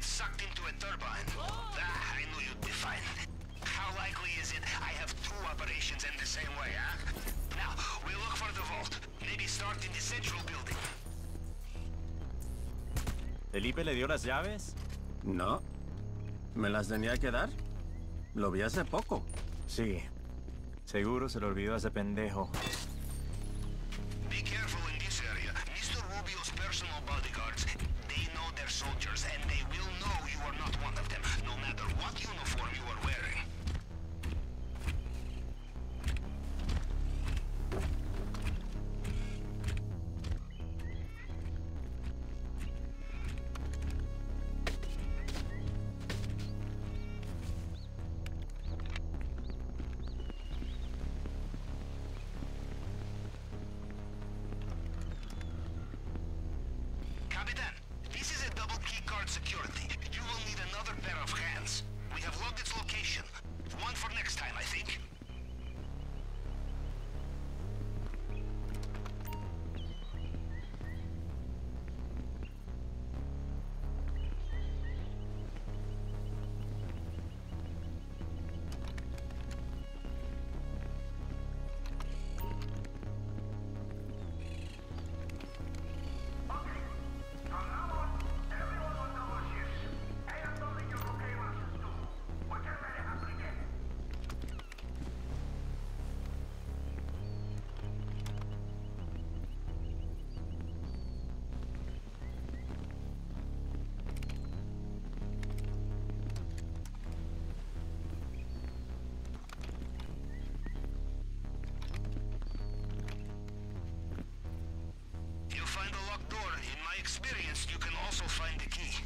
sucked into a turbine. Ah, I knew you'd be fine. How likely is it I have two operations in the same way, huh? Now, we look for the vault. Maybe start in the central building. ¿Felipe le dio las llaves? No. ¿Me las tenía que dar? Lo vi hace poco. Sí. Seguro se lo olvidó a ese pendejo. Be careful in this area. Mr. Rubio's personal bodyguards, they know their soldiers, and they will know you are not one of them, no matter what uniform you are wearing. Capitan, this is a double keycard security. You will need another pair of hands. We have logged its location. One for next time, I think. You find a locked door. In my experience, you can also find the key.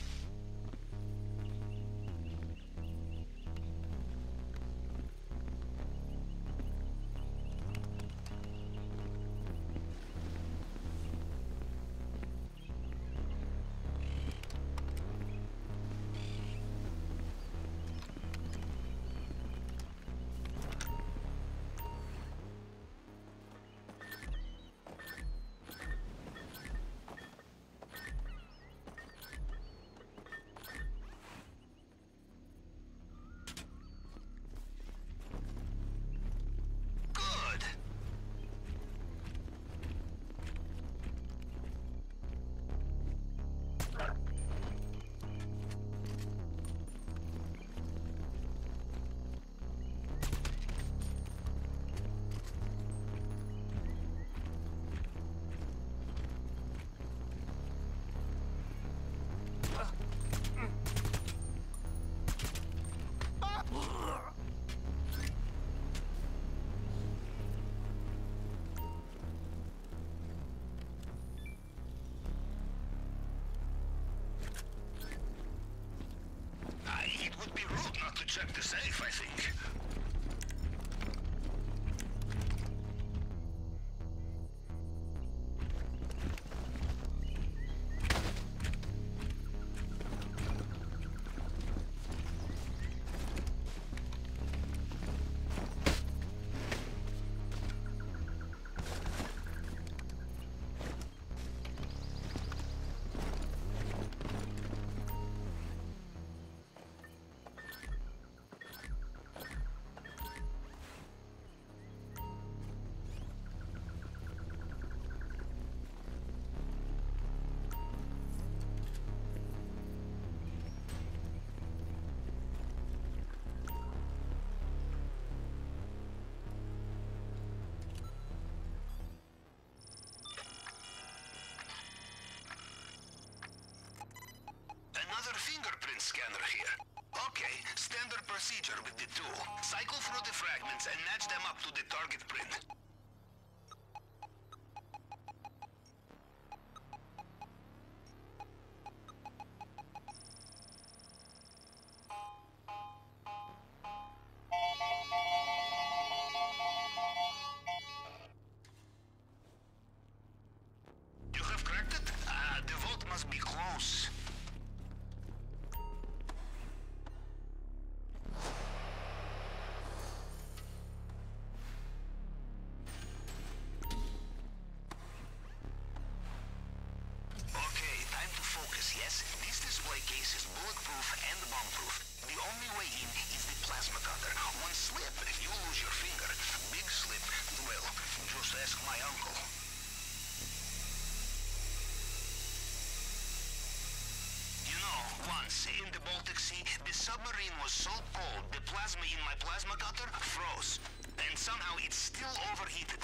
Good. It would be rude not to check the safe, I think. Another fingerprint scanner here. Okay, standard procedure with the tool. Cycle through the fragments and match them up to the target print. You have cracked it? The vault must be close. display case is bulletproof and bomb-proof. The only way in is the plasma cutter. One slip, you lose your finger. Big slip, well, just ask my uncle. You know, once in the Baltic Sea, the submarine was so cold, the plasma in my plasma cutter froze. And somehow it's still overheated.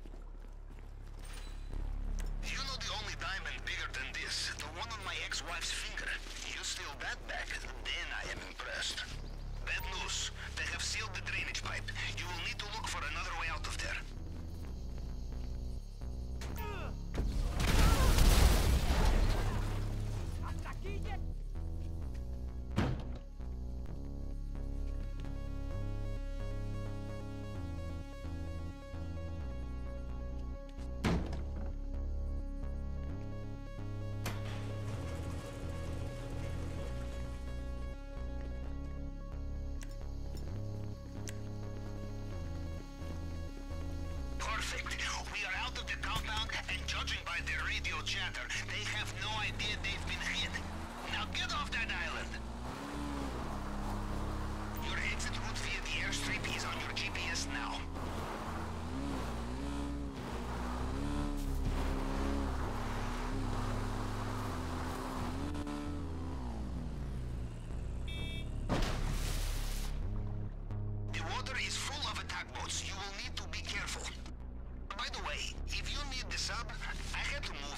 You know the only diamond bigger than this, the one on my ex-wife's finger. You steal that back, then I am impressed. Bad news. They have sealed the drainage pipe. You will need to look for another way out of there. Perfect. We are out of the compound, and judging by their radio chatter, they have no idea they've been hit. Now get off that island! Your exit route via the airstrip is on your GPS now. The water is full of attack boats. You will need to be careful. By the way, if you need the sub, I had to move